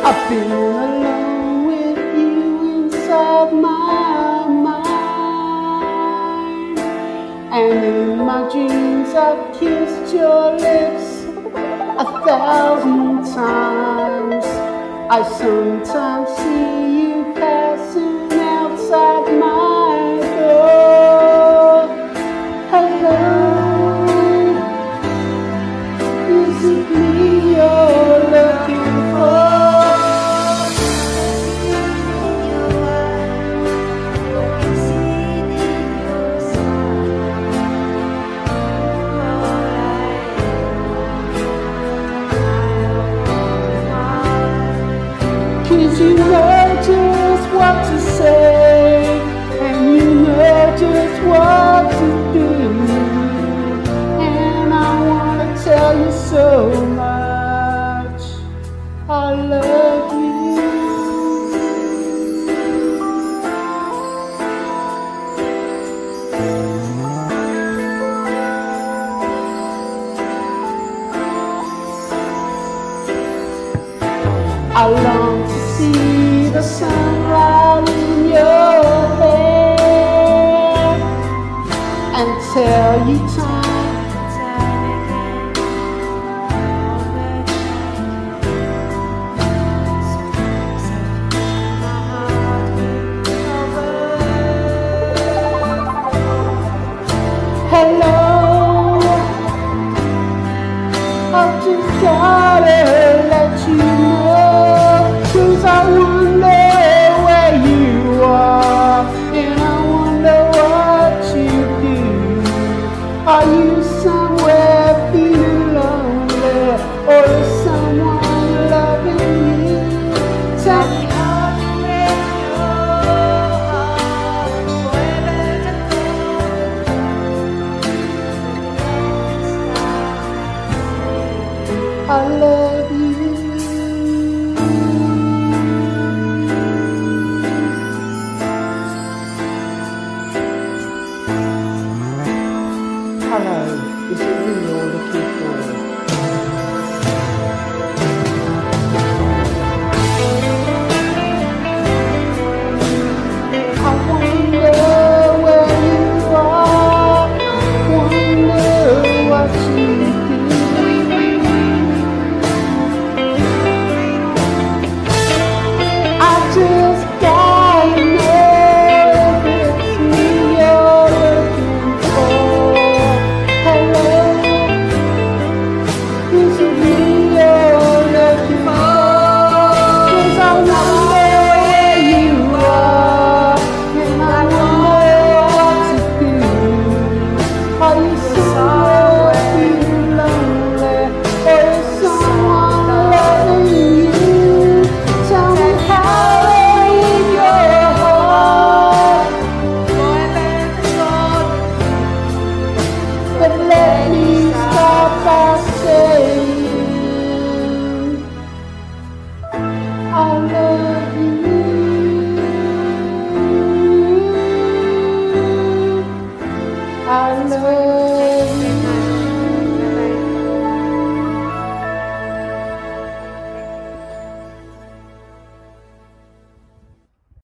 I've been alone with you inside my mind, and in my dreams I've kissed your lips 1,000 times. I sometimes see you passing outside my door. Hello, is it me you're looking for? Cause you know just what to say, and you know just what to do, and I wanna tell you so much I love you. I long to see the sunlight in your hair and tell you time again. Hello, I've just gotta let you know, 'cause I wonder where you are, and I wonder what you do. Are you somewhere feeling lonely, or is